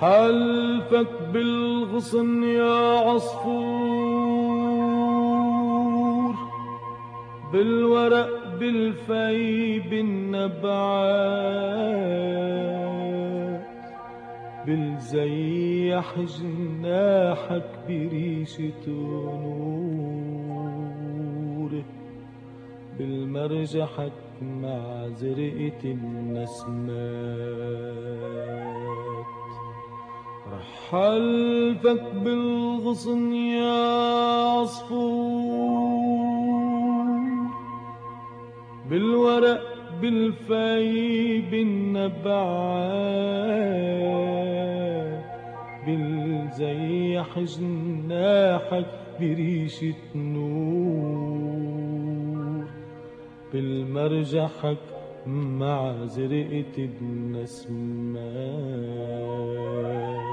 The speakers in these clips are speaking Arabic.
حلفك بالغصن يا عصفور، بالورق بالفي بالنبعات، بالزيح جناحك بريشة نور، بالمرجحك مع زرقة النسمات. حلفك بالغصن يا عصفور، بالورق بالفي بالنبعات، بالزيح جناحك بريشة نور، بالمرجحك مع زرقة النسمات.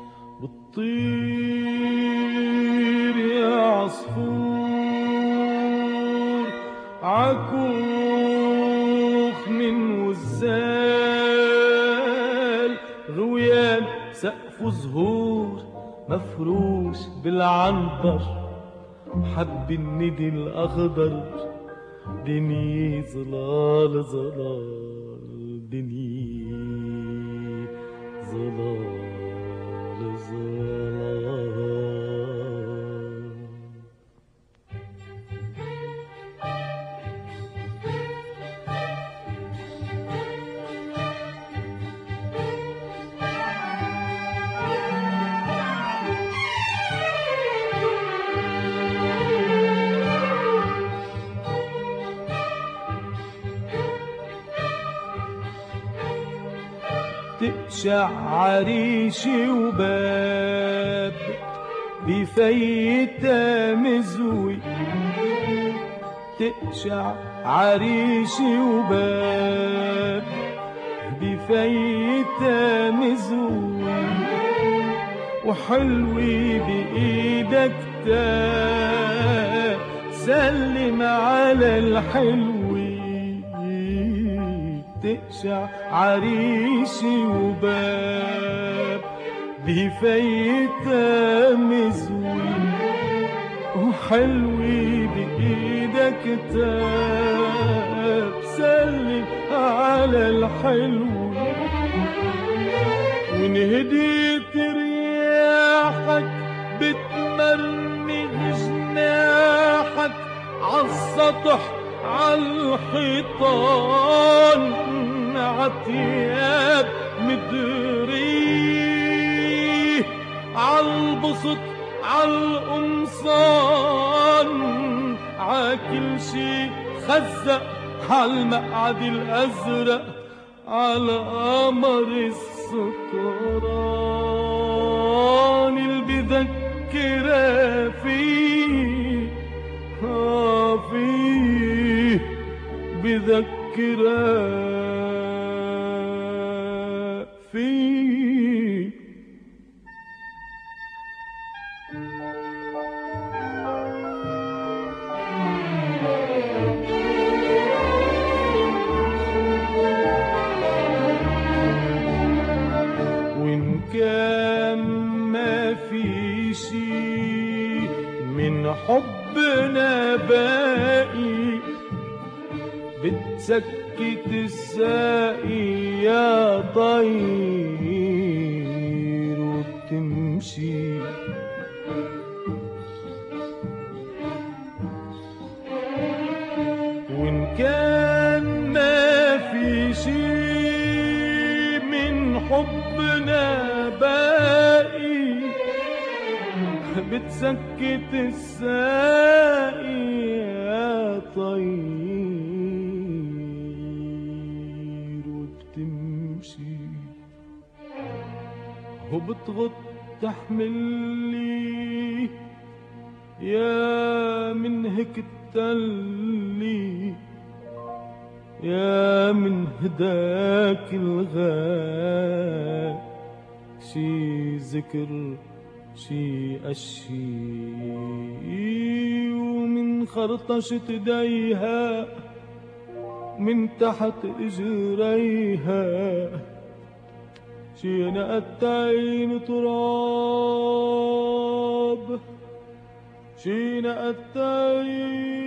بتطير يا عصفور عكوخ من وزال، رويان سقف زهور مفروش بالعنبر، حب الندي الأخضر، دنيا ظلال ظلال، دنيا ظلال ظلال. تقشع عريشي وباب بفيتا مزوي، تقشع عريشي وباب بفيتا مزوي، وحلوي بإيدك تاب سلم على الحلوي. تقشع عريشي وباب بفيتا مزوي، وحلوي بإيدك تاب سلم على الحلوي. وانهديت رياحك بتمرمغ جناحك عالسطح عالحيطان، عتياب مدري عالبسط عالقمصان، عاكل شي خزق عالمقعد الأزرق، عالقمر السكران اللي بذكرها فيه فيه بذكرها فيه. وإن كان ما في شي من حبنا باقي، بتسكت الساقي يا طير وبتمشي. وإن كان ما في شي من حبنا باقي، بتسكت الساقي يا طير وبتمشي، وبتغط تحملي يا من هيك التلي، يا من هداك الغاء شي ذكر شي أشي، ومن خرطشة ايديها من تحت اجريها شي نقتين تراب شي نقتين